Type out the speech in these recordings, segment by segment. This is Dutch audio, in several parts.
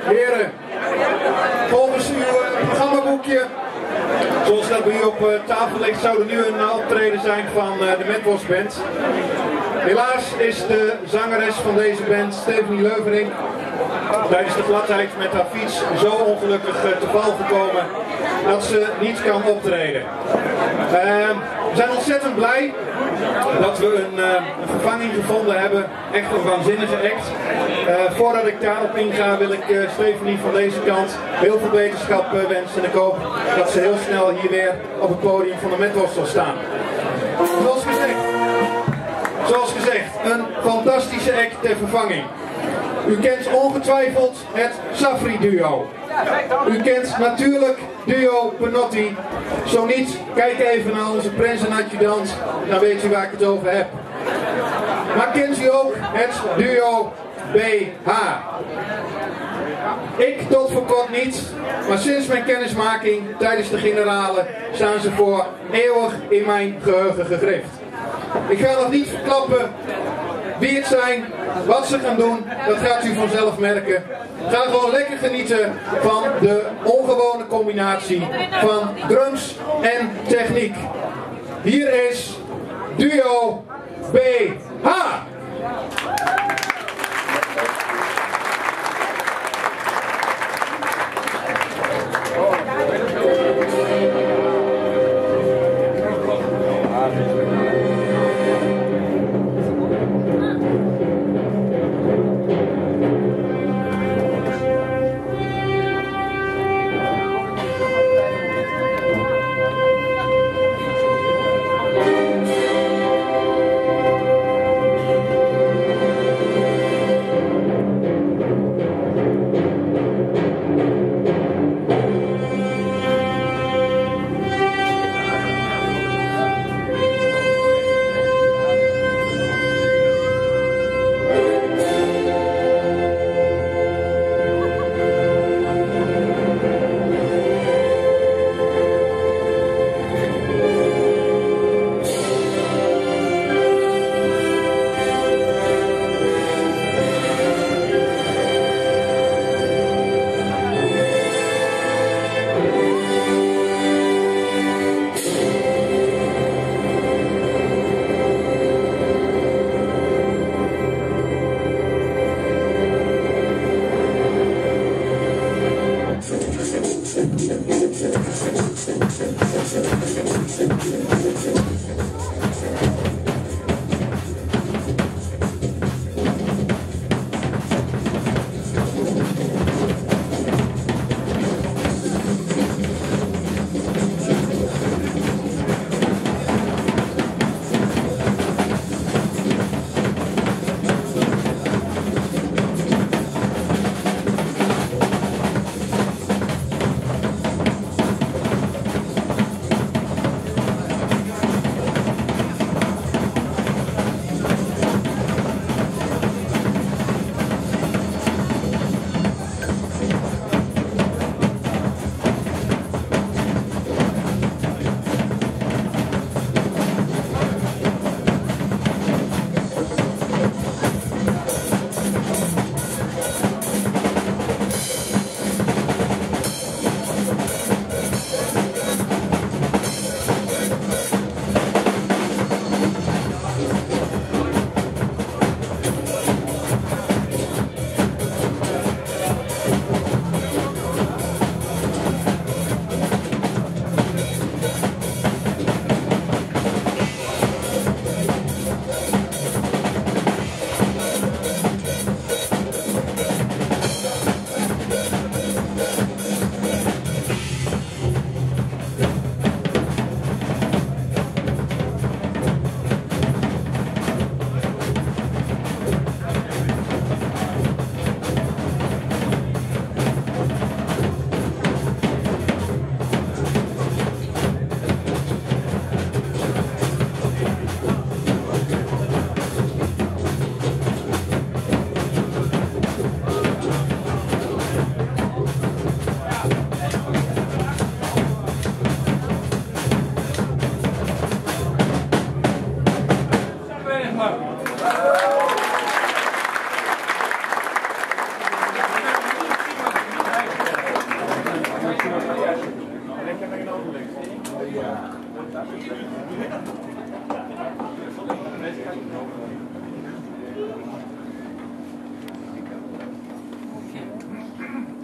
Heren, volgens uw programmaboekje, zoals dat bij u op tafel ligt, zou er nu een optreden zijn van de Metwatch Band. Helaas is de zangeres van deze band, Stephanie Leuvering, tijdens de gladheid met haar fiets zo ongelukkig te val gekomen dat ze niet kan optreden. We zijn ontzettend blij dat we een vervanging gevonden hebben. Echt een waanzinnige act. Voordat ik daarop inga wil ik Stephanie van deze kant heel veel beterschap wensen. En ik hoop dat ze heel snel hier weer op het podium van de Metwatch zal staan. Zoals gezegd, een fantastische act ter vervanging. U kent ongetwijfeld het Safri duo. U kent natuurlijk duo Penotti. Zo niet, kijk even naar onze prins en adjudant, dan weet u waar ik het over heb. Maar kent u ook het duo BH? Ik tot voor kort niet, maar sinds mijn kennismaking tijdens de generale staan ze voor eeuwig in mijn geheugen gegrift. Ik ga nog niet verklappen wie het zijn, wat ze gaan doen, dat gaat u vanzelf merken. Ga gewoon lekker genieten van de ongewone combinatie van drums en techniek. Hier is duo BH.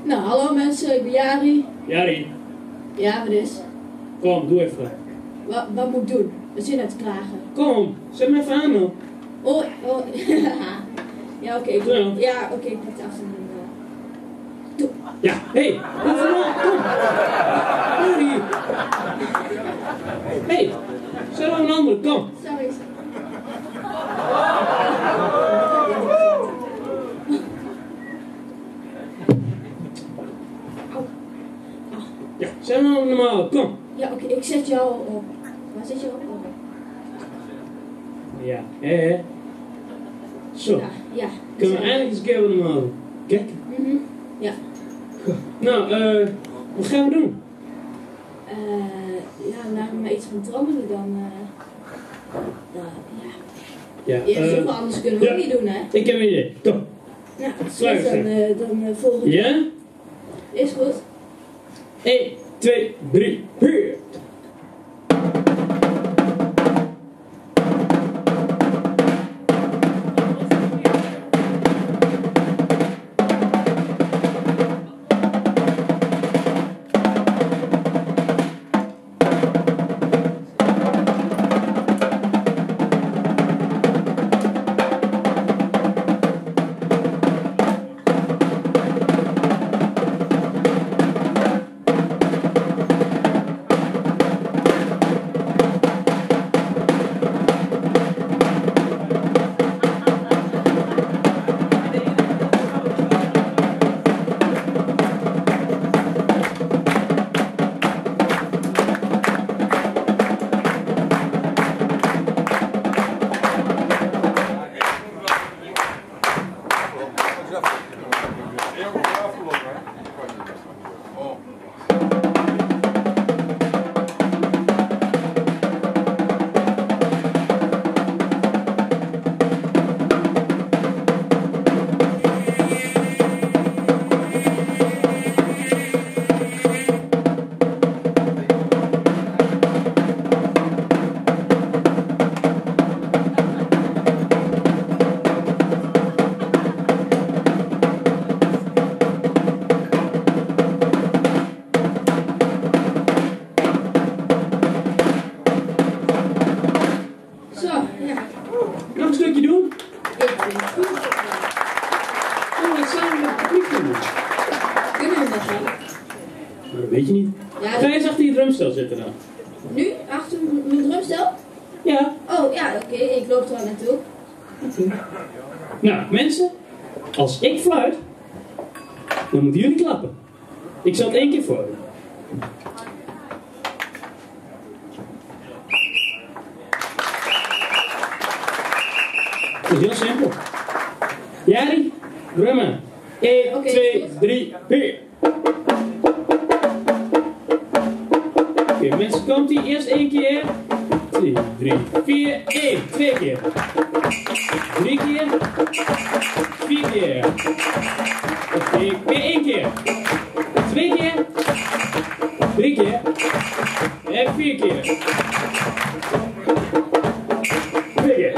Nou, hallo mensen, ik ben Jari. Jari, Ja, wat is? kom, doe even. Wat moet ik doen? We zitten uit te klagen. Kom, zet me even aan dan. Oh. Ja, oké. Ja. Ja, oké, ik pak de afstand. Doe. Ja, hé, hey, even nou, kom. Jari. Hé, hey, zet aan een andere, kom. Sorry. Ja, zet nou normaal, kom. Ja, oké, ik zet jou op. Waar zet je op? Ja, hé. Zo, Ja, ja. kunnen we eindelijk eens een keer wat normaal doen. Kijk. Ja. Nou, wat gaan we doen? Ja, laat me maar iets van trommelen dan. Ja. Ja, Ja, zoveel anders kunnen we ook niet doen, hè? Ik heb een idee, kom. Nou, Sluit dan volgende. Ja? Is goed. 1, 2, 3, 4. Weet je niet. Ja, Ga eens achter je drumstel zitten dan. Nu? Achter mijn drumstel? Ja. Oh, ja, oké. Ik loop er al naartoe. Nou, mensen. Als ik fluit, dan moeten jullie klappen. Ik zal het 1 keer voor doen. Het is heel simpel. Jari, drummen. 1, Oké, 2, goed. 3, 4. Oké, mensen, komt ie. Eerst 1 keer. 2, 3, 4. 1, 2 keer. 3 keer. 4 keer. Oké, weer 1 keer. 2 keer. 3 keer. En 4 keer. 2 keer.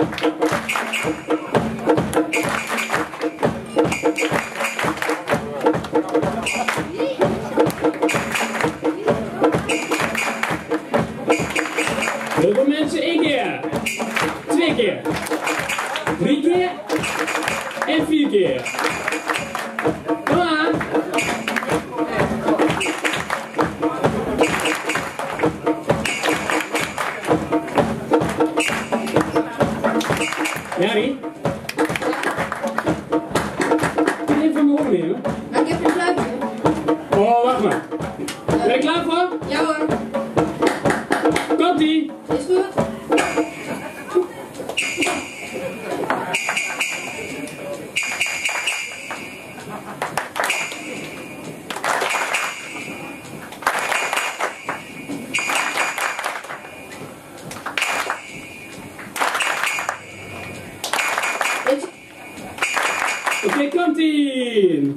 Heel veel mensen 1 keer. 2 keer. 3 keer. En 4 keer. Kom aan. Jari? Kun je even van me opnemen? Maar ik heb een fluitje. Oh, wacht maar. Ben je klaar voor? Ja hoor. Komt-ie. Is goed. Oké, komt-ie.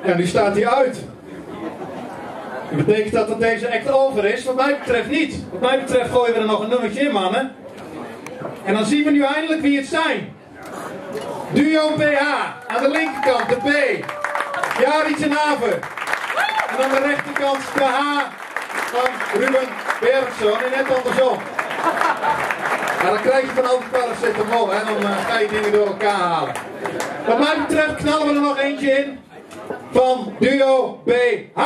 En nu staat hij uit. Dat betekent dat deze act over is? Wat mij betreft niet. Wat mij betreft gooien we er nog een nummertje in, mannen. En dan zien we nu eindelijk wie het zijn. Duo BH. Aan de linkerkant de B. Jari ten Haven. En aan de rechterkant de H van Ruben Bergson. En net andersom. Maar dan krijg je van altijd paracetamol. En dan ga je dingen door elkaar halen. Wat mij betreft knallen we er nog eentje in. Van Duo BH.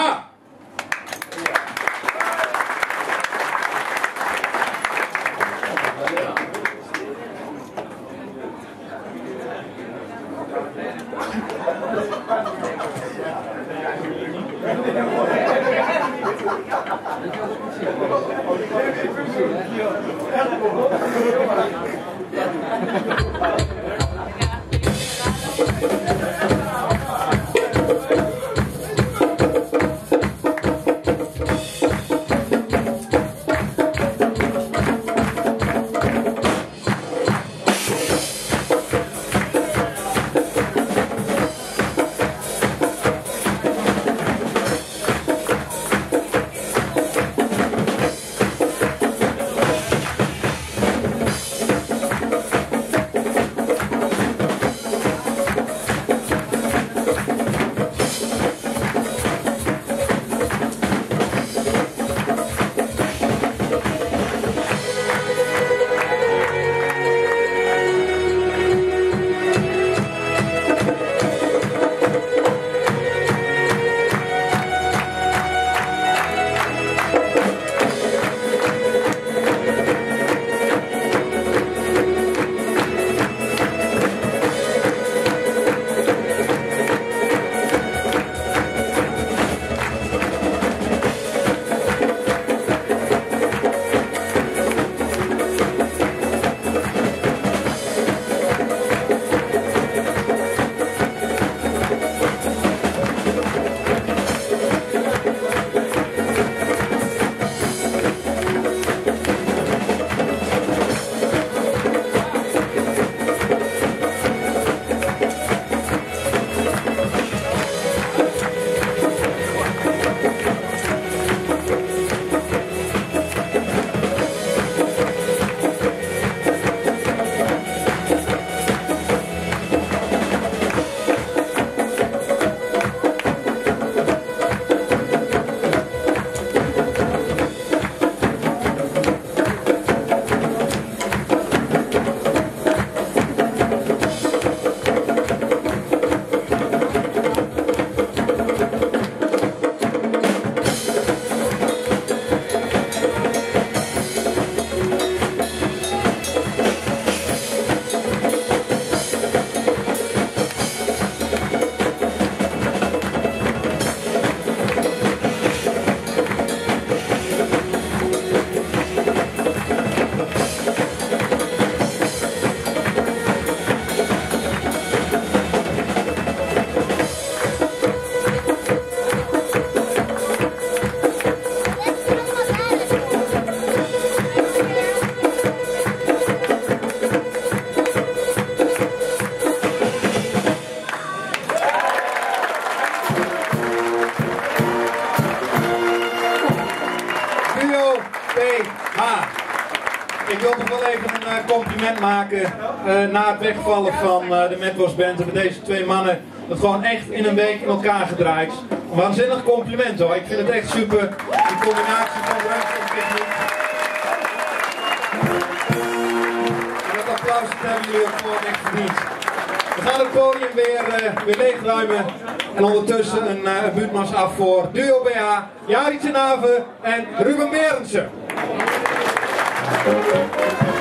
Ik wil nog wel even een compliment maken na het wegvallen van de Metwas Band. Hebben deze twee mannen het gewoon echt in een week in elkaar gedraaid. Een waanzinnig compliment hoor. Ik vind het echt super. Die combinatie van ruimte en techniek. En dat applaus hebben jullie ook gewoon echt verdiend. We gaan het podium weer leegruimen. En ondertussen een buurtmars af voor Duo BH, Jari ten Haven en Ruben Berendsen.